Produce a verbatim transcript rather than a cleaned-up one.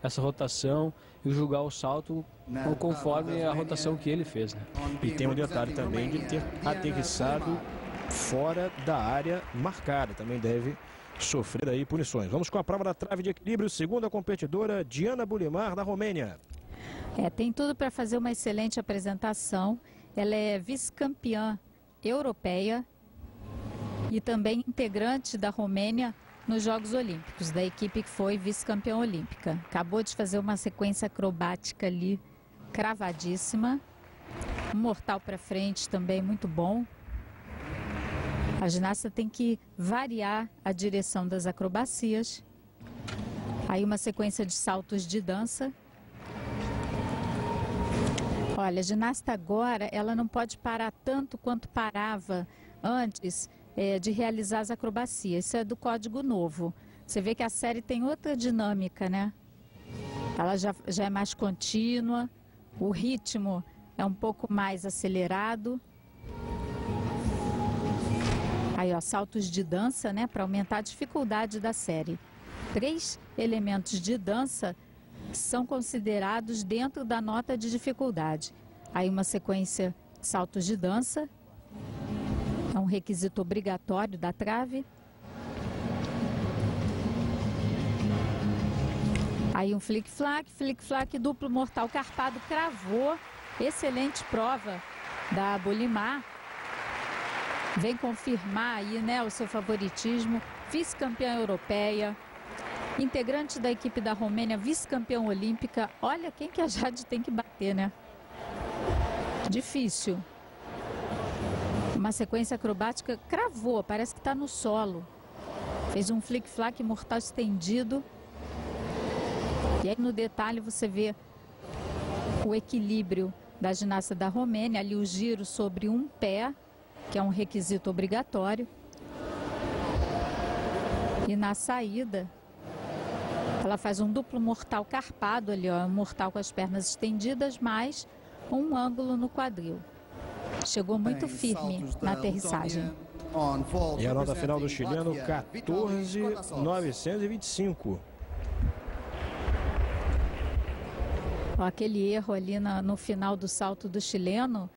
essa rotação e julgar o salto conforme a rotação que ele fez, né? E tem um detalhe também de ter aterrissado fora da área marcada. Também deve sofrer aí punições. Vamos com a prova da trave de equilíbrio. Segunda competidora, Diana Bulimar, da Romênia. É, tem tudo para fazer uma excelente apresentação. Ela é vice-campeã europeia e também integrante da Romênia nos Jogos Olímpicos, da equipe que foi vice-campeã olímpica. Acabou de fazer uma sequência acrobática ali, cravadíssima. Um mortal para frente também muito bom. A ginasta tem que variar a direção das acrobacias. Aí uma sequência de saltos de dança. Olha, a ginasta agora, ela não pode parar tanto quanto parava antes é, de realizar as acrobacias. Isso é do código novo. Você vê que a série tem outra dinâmica, né? Ela já, já é mais contínua, o ritmo é um pouco mais acelerado. Aí, ó, saltos de dança, né, para aumentar a dificuldade da série. Três elementos de dança são considerados dentro da nota de dificuldade. Aí uma sequência de saltos de dança, é um requisito obrigatório da trave. Aí um flic-flac, flic-flac, duplo mortal carpado, cravou. Excelente prova da Bulimar. Vem confirmar aí, né, o seu favoritismo. Vice-campeã europeia, integrante da equipe da Romênia, vice-campeã olímpica. Olha quem que a Jade tem que bater, né? Difícil. Uma sequência acrobática, cravou, parece que está no solo. Fez um flic-flac mortal estendido. E aí no detalhe você vê o equilíbrio da ginasta da Romênia, ali o giro sobre um pé, que é um requisito obrigatório. E na saída, ela faz um duplo mortal carpado ali, ó, um mortal com as pernas estendidas, mais um ângulo no quadril. Chegou muito firme na aterrissagem. E a nota final do chileno, quatorze mil novecentos e vinte e cinco. Aquele erro ali na, no final do salto do chileno